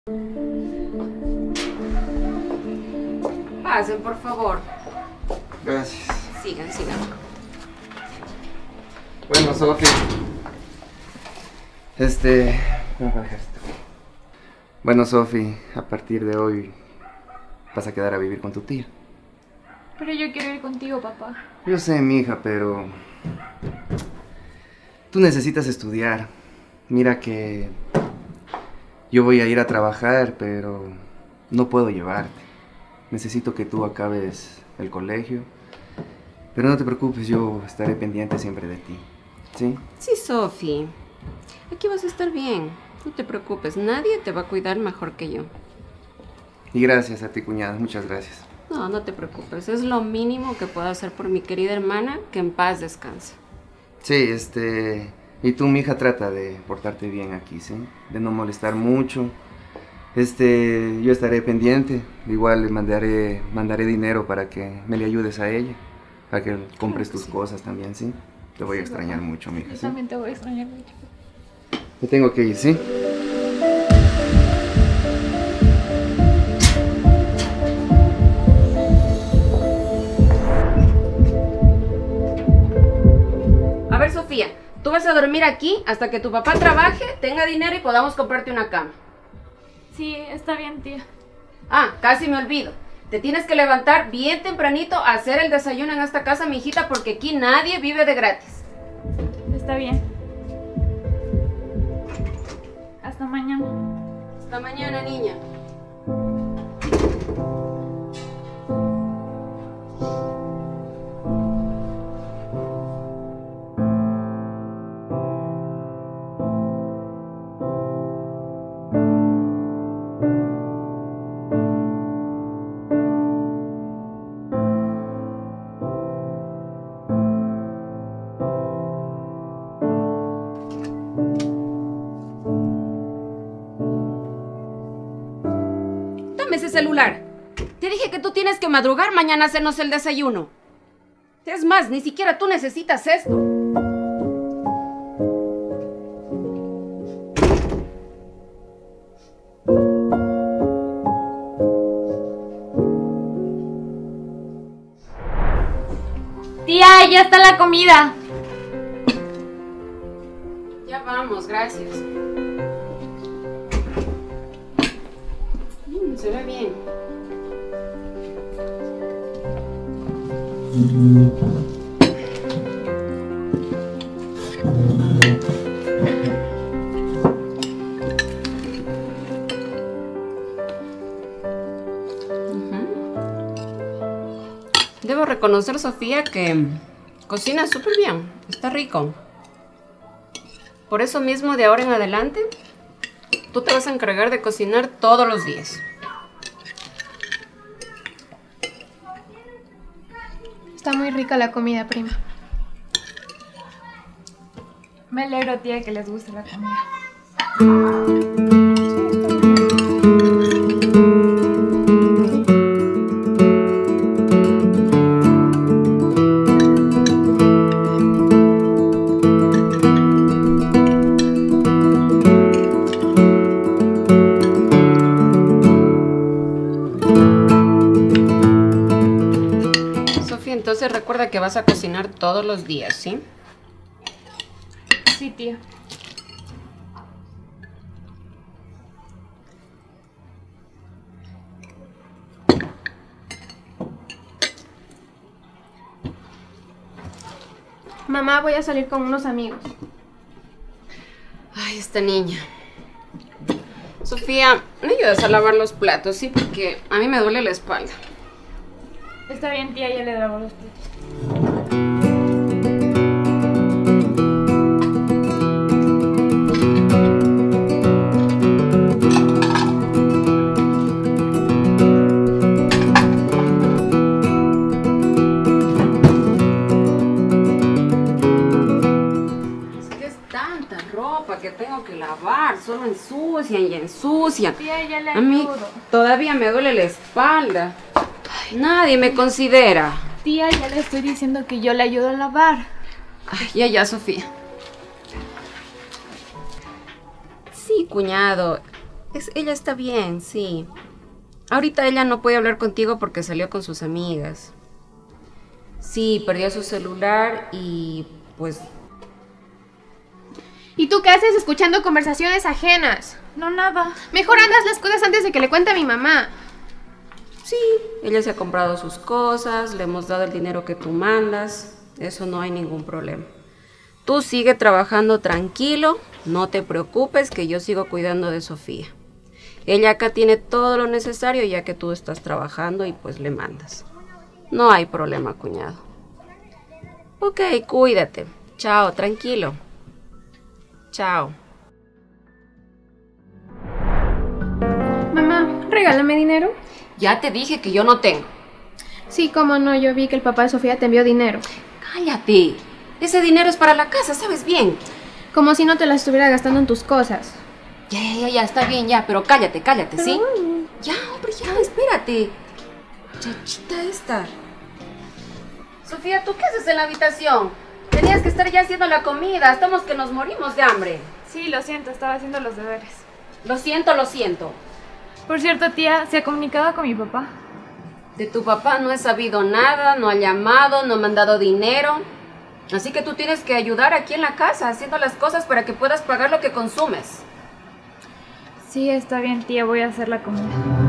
Pasen, por favor. Gracias. Sigan. Bueno, Sofi. Vamos a dejar esto. Bueno, Sofi, a partir de hoy vas a quedar a vivir con tu tía. Pero yo quiero ir contigo, papá. Yo sé, mija, pero tú necesitas estudiar. Mira que yo voy a ir a trabajar, pero no puedo llevarte. Necesito que tú acabes el colegio. Pero no te preocupes, yo estaré pendiente siempre de ti. ¿Sí? Sí, Sofi. Aquí vas a estar bien. No te preocupes, nadie te va a cuidar mejor que yo. Y gracias a ti, cuñada. Muchas gracias. No te preocupes. Es lo mínimo que puedo hacer por mi querida hermana, que en paz descanse. Sí, y tú, mija, trata de portarte bien aquí, ¿sí? De no molestar mucho. Yo estaré pendiente. Igual le mandaré dinero para que me le ayudes a ella. Para que compres tus cosas también, ¿sí? Te voy a extrañar mucho, mija, Yo ¿sí? también te voy a extrañar mucho. Me tengo que ir, ¿sí? A ver, Sofía, tú vas a dormir aquí hasta que tu papá trabaje, tenga dinero y podamos comprarte una cama. Sí, está bien, tía. Ah, casi me olvido. Te tienes que levantar bien tempranito a hacer el desayuno en esta casa, mijita, porque aquí nadie vive de gratis. Está bien. Hasta mañana. Hasta mañana, niña. Ese celular. Te dije que tú tienes que madrugar mañana a hacernos el desayuno. Es más, ni siquiera tú necesitas esto. Tía, ya está la comida. Ya vamos, gracias. Se ve bien. Debo reconocer, Sofía, que cocina súper bien. Está rico. Por eso mismo, de ahora en adelante, tú te vas a encargar de cocinar todos los días. Está muy rica la comida, prima. Me alegro, tía, que les guste la comida. Entonces recuerda que vas a cocinar todos los días, ¿sí? Sí, tía. Mamá, voy a salir con unos amigos. Ay, esta niña. Sofía, ¿me ayudas a lavar los platos? Sí, porque a mí me duele la espalda. Está bien, tía, ya le lavo los platos. Es que es tanta ropa que tengo que lavar, solo ensucian y ensucian. Tía, ya le A mí ayudo. todavía me duele la espalda. Nadie me considera. Tía, ya le estoy diciendo que yo le ayudo a lavar. Ay, ya, Sofía. Sí, cuñado. Ella está bien, sí. Ahorita ella no puede hablar contigo porque salió con sus amigas. Sí, perdió su celular y pues... ¿Y tú qué haces escuchando conversaciones ajenas? No, nada. Mejor andas las cosas antes de que le cuente a mi mamá. Sí, ella se ha comprado sus cosas, le hemos dado el dinero que tú mandas. Eso no hay ningún problema. Tú sigue trabajando tranquilo, no te preocupes que yo sigo cuidando de Sofía. Ella acá tiene todo lo necesario ya que tú estás trabajando y pues le mandas. No hay problema, cuñado. Ok, cuídate. Chao, tranquilo. Chao. Mamá, regálame dinero. Ya te dije que yo no tengo. Sí, cómo no, yo vi que el papá de Sofía te envió dinero. Cállate. Ese dinero es para la casa, ¿sabes bien? Como si no te la estuviera gastando en tus cosas. Ya, está bien, ya, pero cállate, ¿sí? Ya, hombre, ya, espérate. Chachita esta. Sofía, ¿tú qué haces en la habitación? Tenías que estar ya haciendo la comida, estamos que nos morimos de hambre. Sí, lo siento, estaba haciendo los deberes. Lo siento. Por cierto, tía, ¿se ha comunicado con mi papá? De tu papá no he sabido nada, no ha llamado, no ha mandado dinero. Así que tú tienes que ayudar aquí en la casa, haciendo las cosas para que puedas pagar lo que consumes. Sí, está bien, tía, voy a hacer la comida.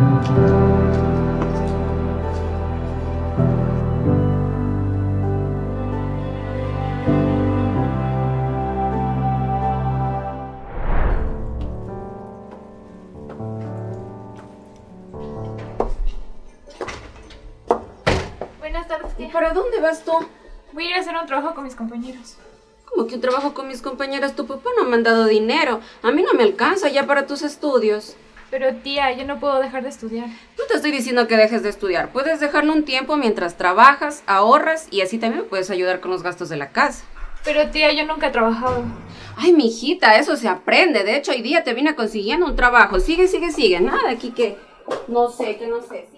Buenas tardes, ¿Y tía. para dónde vas tú? Voy a ir a hacer un trabajo con mis compañeros. Como que un trabajo con mis compañeras, tu papá no me ha dado dinero. A mí no me alcanza ya para tus estudios. Pero tía, yo no puedo dejar de estudiar. No te estoy diciendo que dejes de estudiar. Puedes dejarlo un tiempo mientras trabajas, ahorras y así también me puedes ayudar con los gastos de la casa. Pero tía, yo nunca he trabajado. Ay, mijita, eso se aprende. De hecho, hoy día te vine consiguiendo un trabajo. Sigue. Nada aquí que no sé. Sí.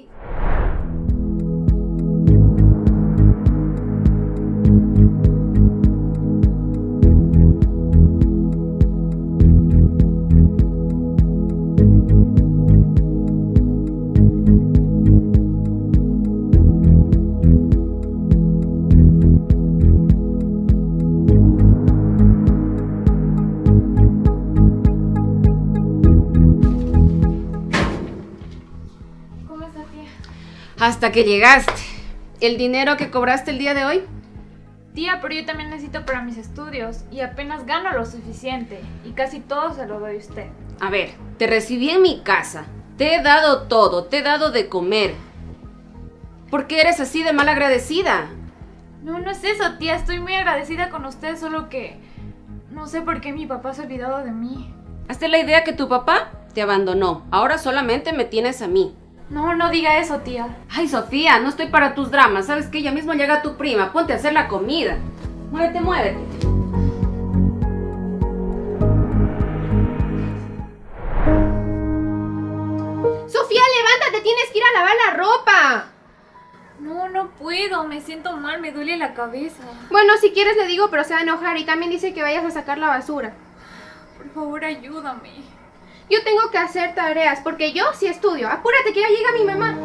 ¿Cómo está, tía? Hasta que llegaste. ¿El dinero que cobraste el día de hoy? Tía, pero yo también necesito para mis estudios y apenas gano lo suficiente y casi todo se lo doy a usted. A ver, te recibí en mi casa. Te he dado todo, te he dado de comer. ¿Por qué eres así de mal agradecida? No, no es eso, tía, estoy muy agradecida con usted, solo que no sé por qué mi papá se ha olvidado de mí. Hazte la idea que tu papá te abandonó. Ahora solamente me tienes a mí. No, no diga eso, tía. Ay, Sofía, no estoy para tus dramas. Sabes que ya mismo llega tu prima. Ponte a hacer la comida. Muévete. Sofía, levántate, tienes que ir a lavar la ropa. No, no puedo, me siento mal, me duele la cabeza. Bueno, si quieres le digo, pero se va a enojar y también dice que vayas a sacar la basura. Por favor, ayúdame. Yo tengo que hacer tareas porque yo sí estudio. Apúrate que ya llega mi mamá.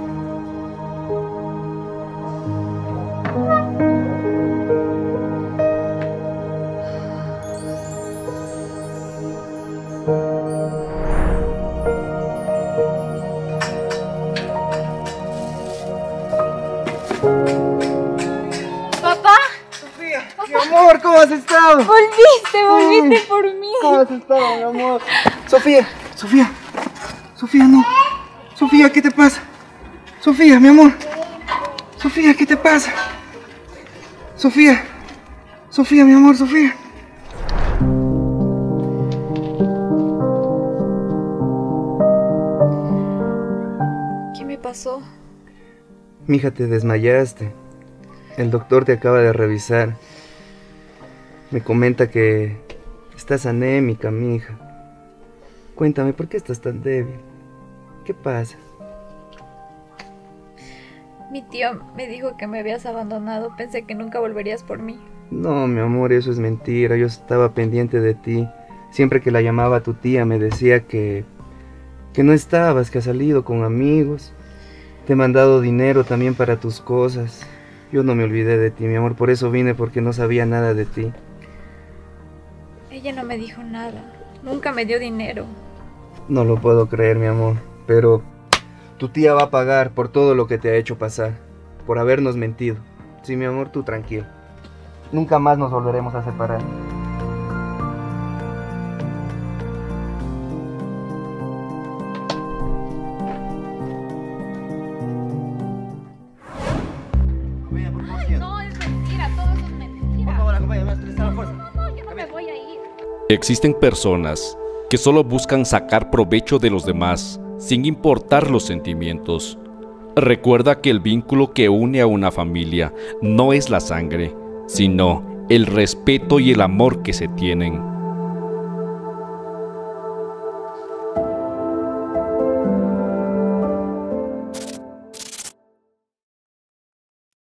¡Papá! Sofía, mi amor, ¿cómo has estado? Volviste por mí. ¿Cómo has estado, mi amor? Sofía, no. Sofía, ¿qué te pasa? Sofía, mi amor. Sofía, ¿qué te pasa? Sofía, mi amor, Sofía. ¿Qué me pasó? Mija, te desmayaste. El doctor te acaba de revisar. Me comenta que estás anémica, mija. Cuéntame, ¿por qué estás tan débil? ¿Qué pasa? Mi tío me dijo que me habías abandonado. Pensé que nunca volverías por mí. No, mi amor, eso es mentira. Yo estaba pendiente de ti. Siempre que la llamaba tu tía me decía que Que no estabas, que has salido con amigos. Te he mandado dinero también para tus cosas. Yo no me olvidé de ti, mi amor, por eso vine, porque no sabía nada de ti. Ella no me dijo nada. Nunca me dio dinero. No lo puedo creer, mi amor, pero tu tía va a pagar por todo lo que te ha hecho pasar, por habernos mentido. Sí, mi amor, tú tranquilo. Nunca más nos volveremos a separar. No, es mentira, todo eso es mentira. Por favor, acompáñame, está la fuerza. No, yo no me voy a ir. Existen personas que solo buscan sacar provecho de los demás sin importar los sentimientos. Recuerda que el vínculo que une a una familia no es la sangre, sino el respeto y el amor que se tienen.